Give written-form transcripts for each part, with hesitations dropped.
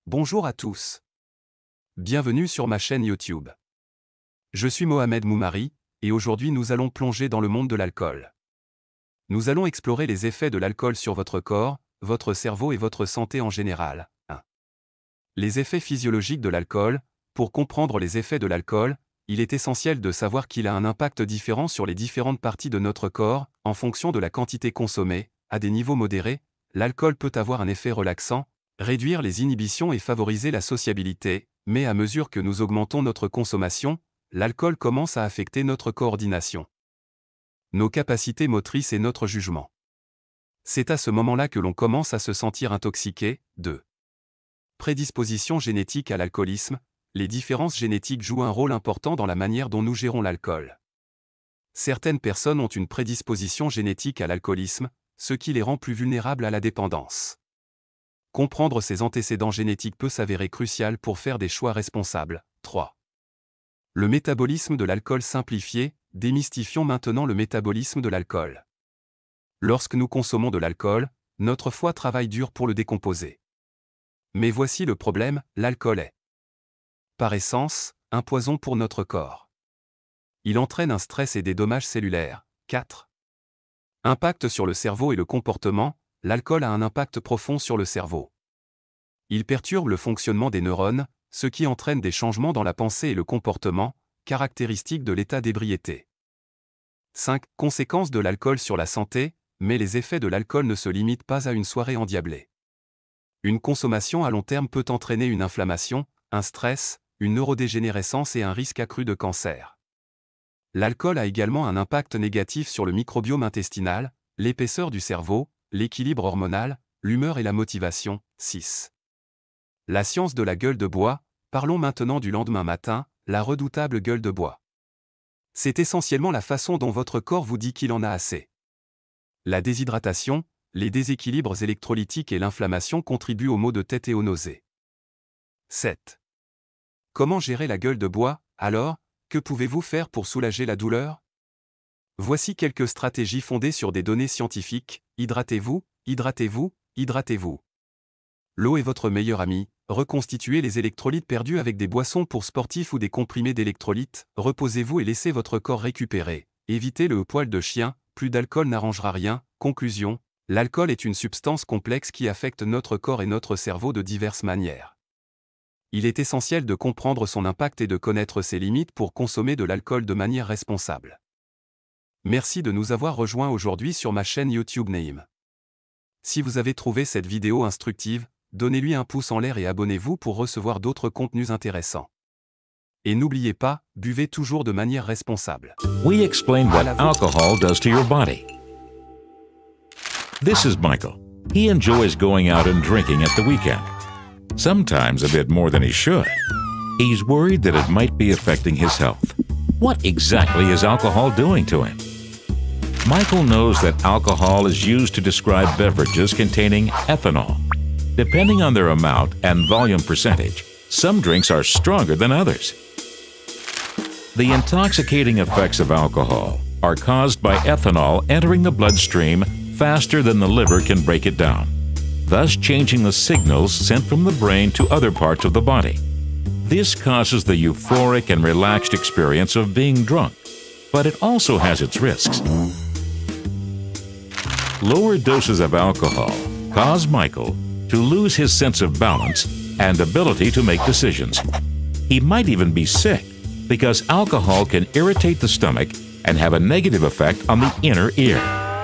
Bonjour à tous. Bienvenue sur ma chaîne YouTube. Je suis Mohamed Moumari, et aujourd'hui nous allons plonger dans le monde de l'alcool. Nous allons explorer les effets de l'alcool sur votre corps, votre cerveau et votre santé en général. 1. Les effets physiologiques de l'alcool. Pour comprendre les effets de l'alcool, il est essentiel de savoir qu'il a un impact différent sur les différentes parties de notre corps, en fonction de la quantité consommée. À des niveaux modérés, l'alcool peut avoir un effet relaxant, réduire les inhibitions et favoriser la sociabilité, mais à mesure que nous augmentons notre consommation, l'alcool commence à affecter notre coordination, nos capacités motrices et notre jugement. C'est à ce moment-là que l'on commence à se sentir intoxiqué. 2. Prédisposition génétique à l'alcoolisme. Les différences génétiques jouent un rôle important dans la manière dont nous gérons l'alcool. Certaines personnes ont une prédisposition génétique à l'alcoolisme, ce qui les rend plus vulnérables à la dépendance. Comprendre ces antécédents génétiques peut s'avérer crucial pour faire des choix responsables. 3. Le métabolisme de l'alcool simplifié. Démystifions maintenant le métabolisme de l'alcool. Lorsque nous consommons de l'alcool, notre foie travaille dur pour le décomposer. Mais voici le problème, l'alcool est, par essence, un poison pour notre corps. Il entraîne un stress et des dommages cellulaires. 4. Impact sur le cerveau et le comportement. L'alcool a un impact profond sur le cerveau. Il perturbe le fonctionnement des neurones, ce qui entraîne des changements dans la pensée et le comportement, caractéristiques de l'état d'ébriété. 5. Conséquences de l'alcool sur la santé, mais les effets de l'alcool ne se limitent pas à une soirée endiablée. Une consommation à long terme peut entraîner une inflammation, un stress, une neurodégénérescence et un risque accru de cancer. L'alcool a également un impact négatif sur le microbiome intestinal, l'épaisseur du cerveau, l'équilibre hormonal, l'humeur et la motivation. 6. La science de la gueule de bois. Parlons maintenant du lendemain matin, la redoutable gueule de bois. C'est essentiellement la façon dont votre corps vous dit qu'il en a assez. La déshydratation, les déséquilibres électrolytiques et l'inflammation contribuent aux maux de tête et aux nausées. 7. Comment gérer la gueule de bois, alors? Que pouvez-vous faire pour soulager la douleur? Voici quelques stratégies fondées sur des données scientifiques. Hydratez-vous, hydratez-vous, hydratez-vous. L'eau est votre meilleur ami. Reconstituez les électrolytes perdus avec des boissons pour sportifs ou des comprimés d'électrolytes. Reposez-vous et laissez votre corps récupérer. Évitez le poil de chien, plus d'alcool n'arrangera rien. Conclusion, l'alcool est une substance complexe qui affecte notre corps et notre cerveau de diverses manières. Il est essentiel de comprendre son impact et de connaître ses limites pour consommer de l'alcool de manière responsable. Merci de nous avoir rejoints aujourd'hui sur ma chaîne YouTube Naïm. Si vous avez trouvé cette vidéo instructive, donnez-lui un pouce en l'air et abonnez-vous pour recevoir d'autres contenus intéressants. Et n'oubliez pas, buvez toujours de manière responsable. We explain what alcohol does to your body. This is Michael. He enjoys going out and drinking at the weekend. Sometimes a bit more than he should. He's worried that it might be affecting his health. What exactly is alcohol doing to him? Michael knows that alcohol is used to describe beverages containing ethanol. Depending on their amount and volume percentage, some drinks are stronger than others. The intoxicating effects of alcohol are caused by ethanol entering the bloodstream faster than the liver can break it down, thus changing the signals sent from the brain to other parts of the body. This causes the euphoric and relaxed experience of being drunk, but it also has its risks. Lower doses of alcohol cause Michael to lose his sense of balance and ability to make decisions. He might even be sick because alcohol can irritate the stomach and have a negative effect on the inner ear.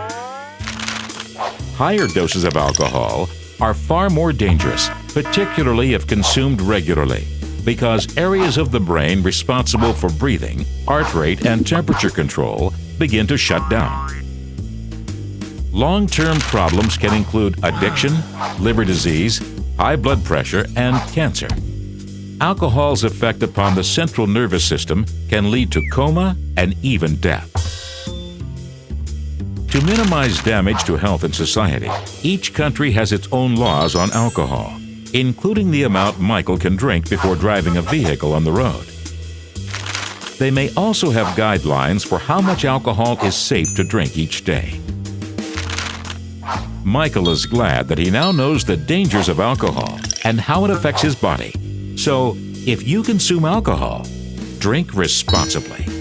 Higher doses of alcohol are far more dangerous, particularly if consumed regularly, because areas of the brain responsible for breathing, heart rate, and temperature control begin to shut down. Long-term problems can include addiction, liver disease, high blood pressure, and cancer. Alcohol's effect upon the central nervous system can lead to coma and even death. To minimize damage to health and society, each country has its own laws on alcohol, including the amount Michael can drink before driving a vehicle on the road. They may also have guidelines for how much alcohol is safe to drink each day. Michael is glad that he now knows the dangers of alcohol and how it affects his body. So, if you consume alcohol, drink responsibly.